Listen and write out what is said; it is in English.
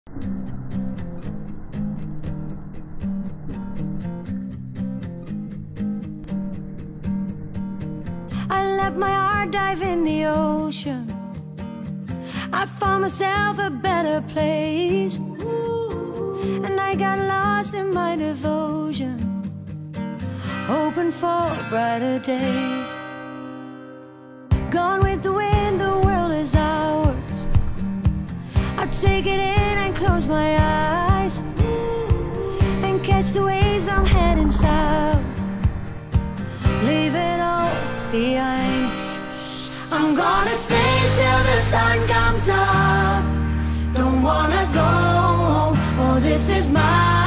I let my heart dive in the ocean. I found myself a better place, and I got lost in my devotion, hoping for brighter days. Gone with the wind, the world is ours. I take it in and close my eyes and catch the waves, I'm heading south. Leave it all behind. I'm gonna stay till the sun comes up. Don't wanna go home, oh this is my